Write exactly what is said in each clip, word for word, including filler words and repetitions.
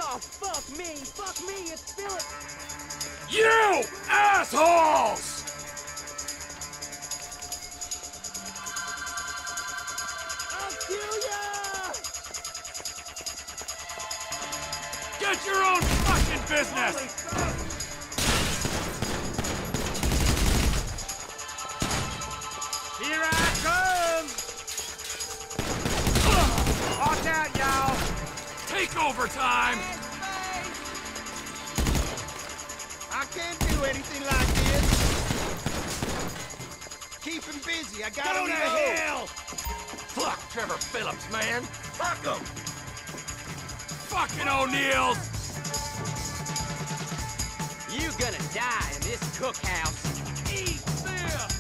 Oh, fuck me! Fuck me! It's Philip! You assholes! I'll kill ya! Get your own fucking business! Here I come! Watch out, y'all! Take over time! I can't do anything like this. Keep him busy. I got Go him to low. hell! Fuck Trevor Phillips, man. Fuck him. Fucking O'Neills! You gonna die in this cookhouse. Eat this!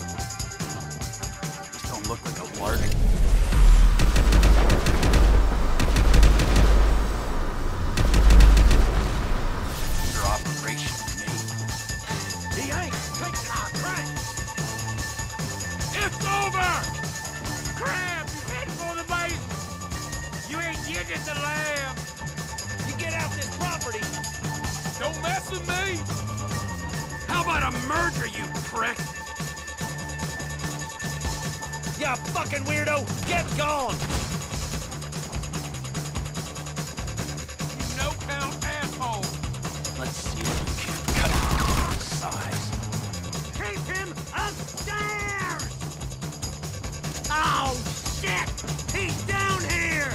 Just don't look like a lark. Your operation, me. He ain't taking our crank. It's over! Crab, you head for the base! You ain't getting the lamb! You get out this property. Don't mess with me! How about a murder, you prick? You fucking weirdo. Get gone. You no-count asshole! Let's see if we can cut it to size. Keep him upstairs! Oh, shit! He's down here!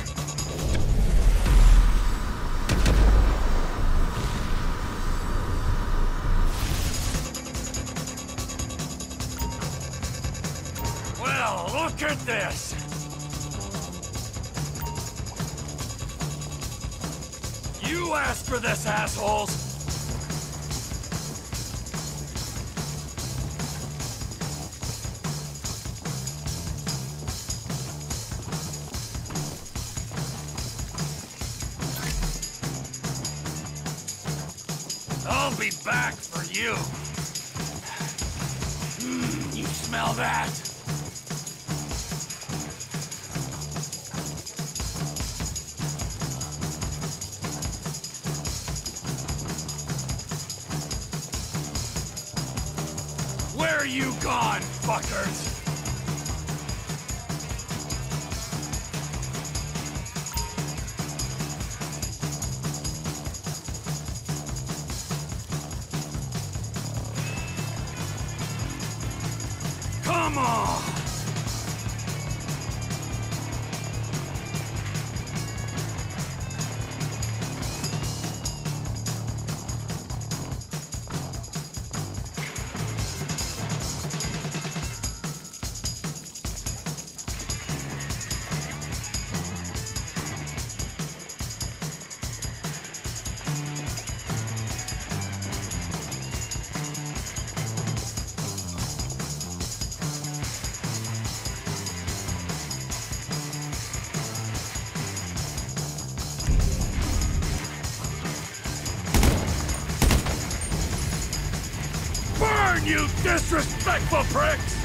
Well, look at this! You asked for this, assholes! I'll be back for you! Mm, you smell that? Where are you gone, fuckers? Come on! Burn, you disrespectful pricks!